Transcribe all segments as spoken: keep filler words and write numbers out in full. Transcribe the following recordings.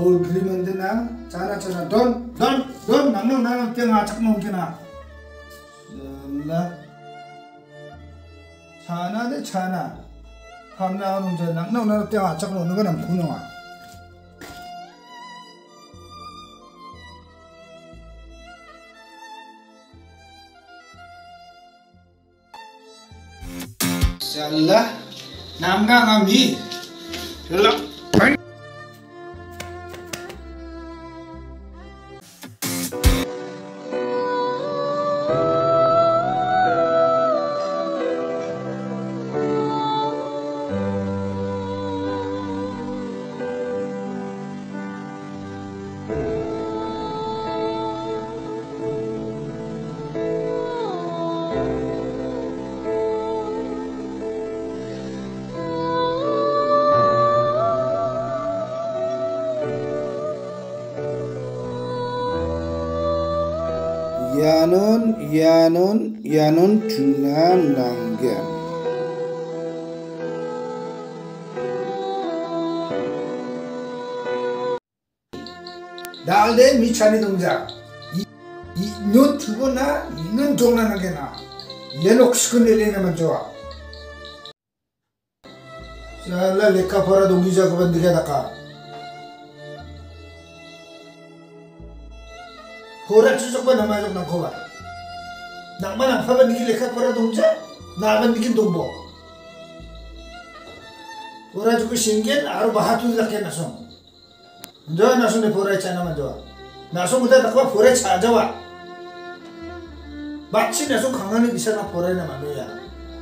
서울 그리면 되나? 자나 자나 넌넌넌 낭낭 나랑 땡아 착놈 기나 나 자나네 자나 밤나오는 저 낭낭 나랑 땡아 착놈 오는 거는 분홍아 Salah nangga kami Salah 야는 야는 야는 중요한 단계 날대 미찬이 동작 이 노트브나 이는 종란하게나 얘는 시큰일이나만 좋아 잘라 레카 보라 동기자 그만 들여다가 보라 추적반 남아적 남고봐 낭만 안 파면 니기 레카 보라 동자 나만 니기 동보 보라 주고 신겐 아로 바하투 닥게 나송 저 나송에 보라 있잖아만 좋아 나송 무다 닥고 보라 찾아와 마치 나송 강한이 비싸나 보라나 만노야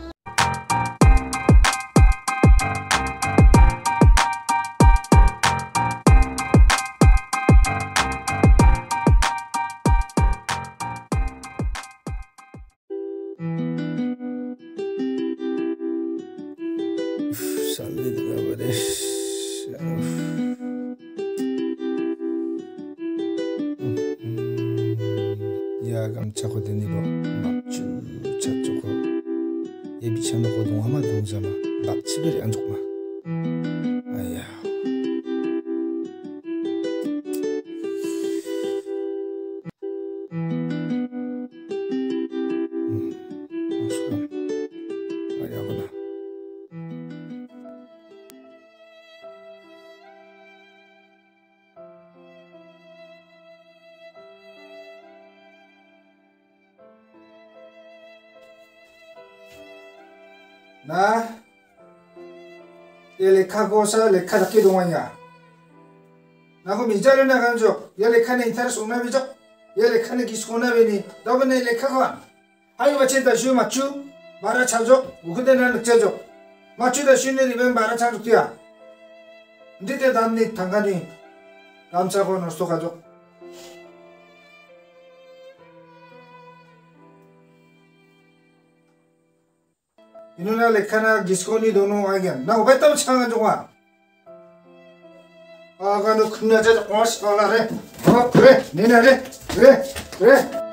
감차고 되니고 막주 차쪽고 얘 미쳐놓고 동화마 동자마 막치베리 안 좋구마 아야 음 수감 아야구나 나, 얘 레카 고사 레카 닫기 동안이야. 나 그럼 이자를 나가는 쪽, 얘 레카는 인타를 속나비죠? 얘 레카는 기스코나비니, 너번에 레카가 아이고 마치다 쉬우 맞추? 말아 차죠? 근데 나는 늑자죠? 맞추다 쉬는 이면 말아 차죠 뛰야. 근데 남니 당간이 남자고 너도 가죠? 이누나 레카나 기스코니 도노 아이겐 나 오베따로 창한 종아 아가 너 큰 여자 어 시발라래 어 그래 니네래 그래 그래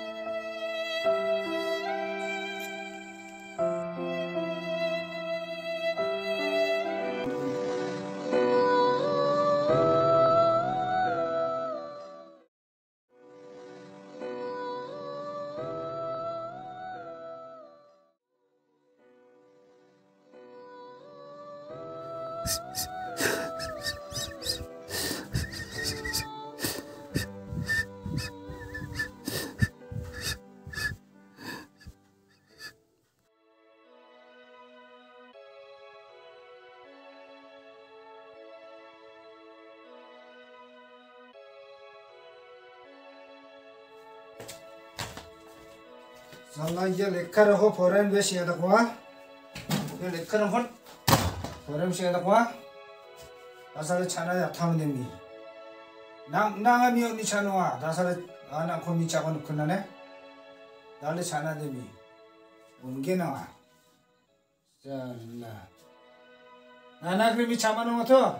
살라 이제 레카를 호 보렘 왜 시에다고 와? 이 레카를 호 보렘 시에다고 와? 나사를 차나야 타면 됩니? 낭 낭아미 언니 차노와 나사를 아나 고미 짜고는 끝나네? 날래 차나 됩니? 온게 나와. 잘라. 나나 그림이 차마는 것도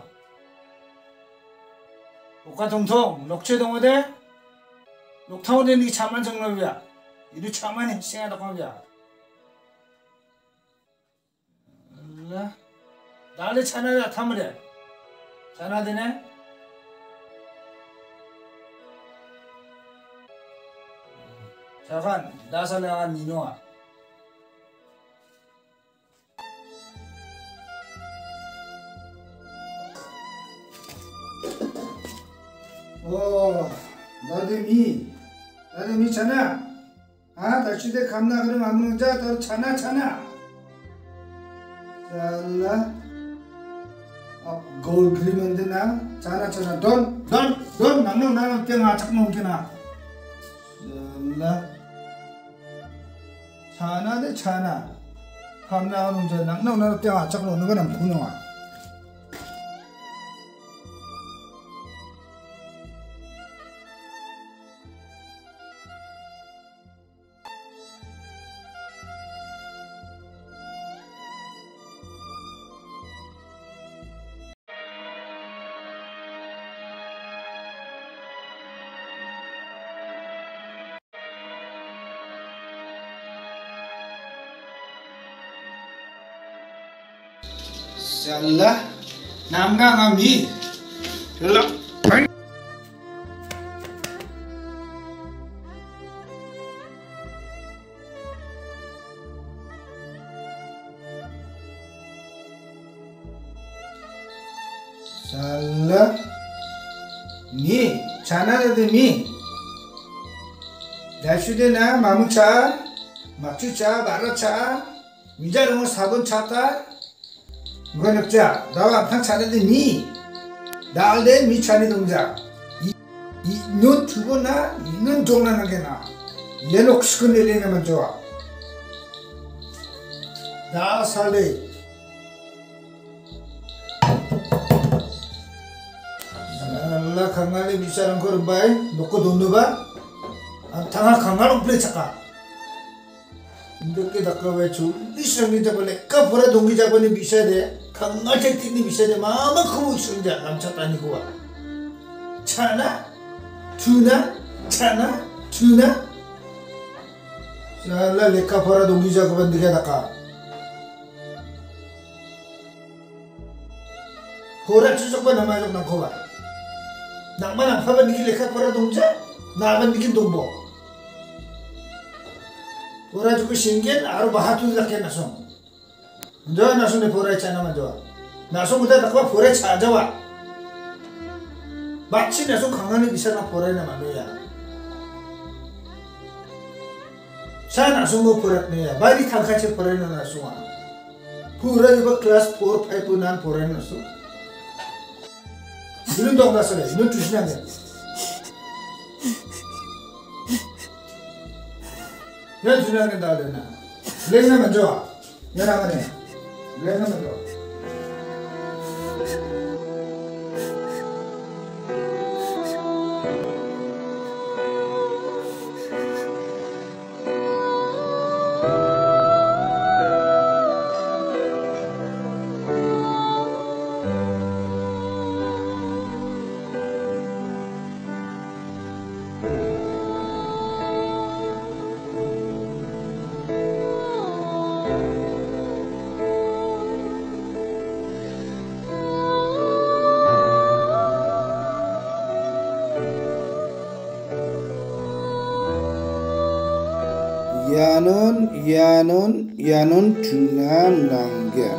옥가 동통 녹채 동어대 녹타오 되는 게 차만 정답이야. 이리 차만이 생각하다 보면 날래 차나야 타면래 차나 되네? Kakan, dasalangan nino. Oh, 나도 미, 나도 미 차나. 아, 다시대 감나 그럼 아무는 자, 더 차나 차나. 잘라. 아, 골 그리면 되나? 차나 차나. 돈, 돈, 돈. 나는 나는 땡아 착놈 기나. 잘라. 차나 대 차나. 감나 하는 자, 나는 나는 땡아 착놈 거는 분홍아. Salah, namga ngami, salah. Salah, mi, chana ada mi. Dashude na mamu cha, macu cha, bara cha, mijar mo sabun chata. Bukan 자, 나와 탕 차는데 미, 나알데 미 차니 동자, 이눈 두고나 이눈 종나는 게나, 얘는 시큰 일이면 좋아. 나 살래. 알라 강간에 미사람 거는 바에 놓고 돈도 봐. 안 탕아 강간 없래 차까. 이렇게 닦아왜 졸리시랑이 잡을래? 까보라 동기 잡으니 미셔야 돼. 강날 택티니 미셔야 돼. 마만큼 있는데 남차 다니고 와. 차나? 주나? 차나? 주나? 잘라 레카 보라 동기 잡으면 네가 닦아. 보라 추적과 남아적 남고 봐. 낭만 안 파면 니기 레카 보라 동자? 나만 니긴 동보. 보라 주고 신기한 아로 바하투 닦게 나서 저 나서네 보라에 차나만 좋아 나서보다 닦아 보라에 찾아와 마치 나서 강한에 비싸나 보라에나 만노야 차 나서 뭐 보라네야 말이 탕카체 보라에나 나서와 보라 이거 클래스 사, 오 난 보라에 나서 이런 동 나서래 이런 주시나게 야 주나게 나려나 레나 먼저 연하가네 레나 먼저 야는 야는 야는 주나 남겨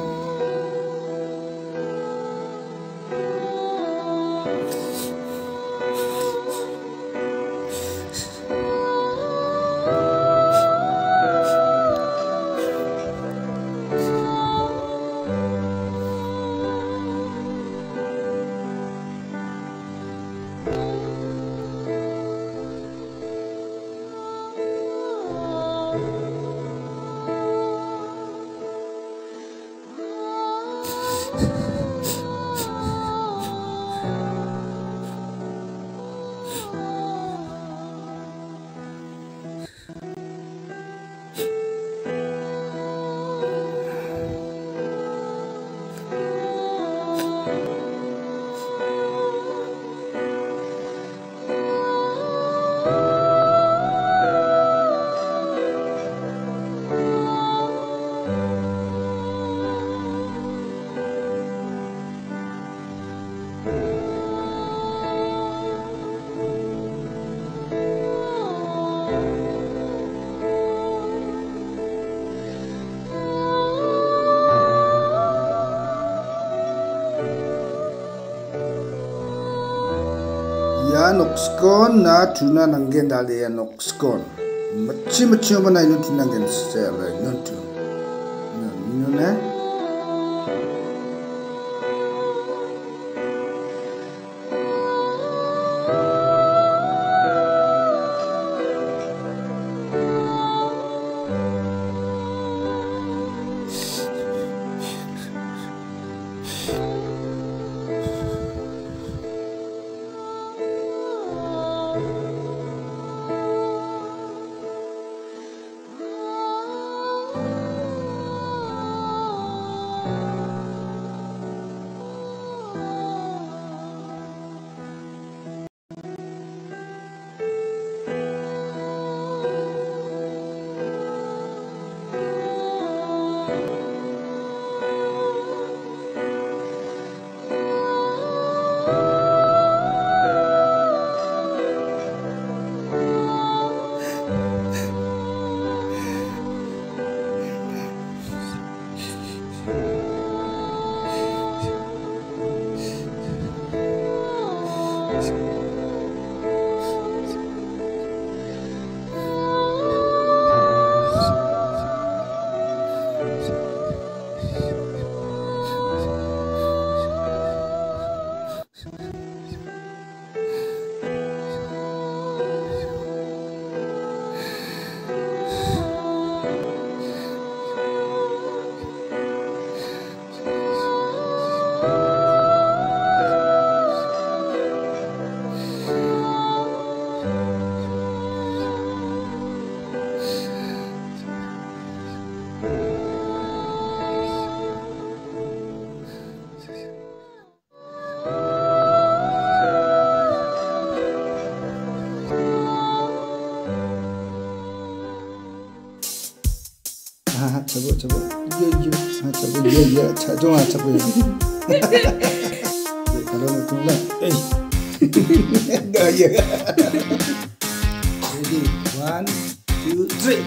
nok skon na tuna nanggen dali ya nok skon. Machi machi mana ini tuna nanggen sela nuntu. Nunu ne. 아, 저거 저거 이게 이게 아 저거 이게 이게 자동아 저거 네, 가로는 둘라 에이 가야 ready one two three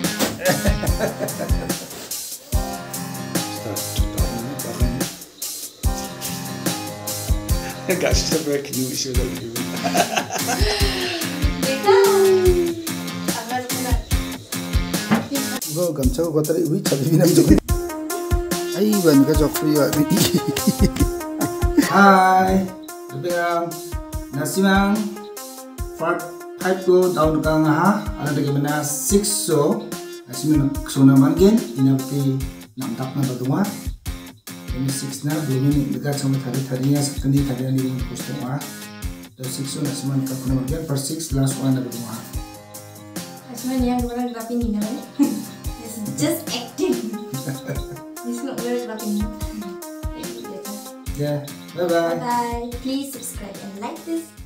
start gak sampai kini sudah gitu 거 감차고 거들이 우리 잡히는 좀 아이고 안가 적수야 Hai Rimbae nasimang part five ko down ka nga ana de mana six so asimin sona manggen inapi namtak na badunga ini six na bumi dekat sama tadi tadinya sekali tadinya di kustoa dan six so nasiman ka kuna manggen part six last one na badunga asimin yang orang rapi ni na just acting. It's not very clapping. Yeah, bye bye. Bye bye. Please subscribe and like this.